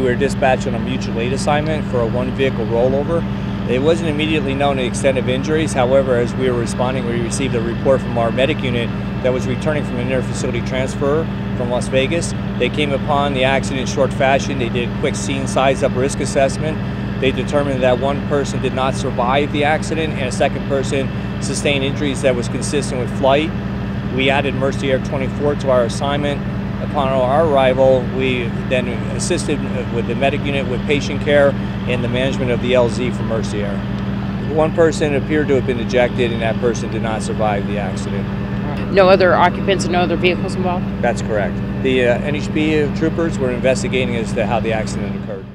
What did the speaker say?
We were dispatched on a mutual aid assignment for a one-vehicle rollover. It wasn't immediately known the extent of injuries. However, as we were responding, we received a report from our medic unit that was returning from an inter-facility transfer from Las Vegas. They came upon the accident in short fashion. They did a quick scene size-up risk assessment. They determined that one person did not survive the accident and a second person sustained injuries that was consistent with flight. We added Mercy Air 24 to our assignment. Upon our arrival, we then assisted with the medic unit with patient care and the management of the LZ for Mercy Air. One person appeared to have been ejected, and that person did not survive the accident. No other occupants and no other vehicles involved? That's correct. The NHP troopers were investigating as to how the accident occurred.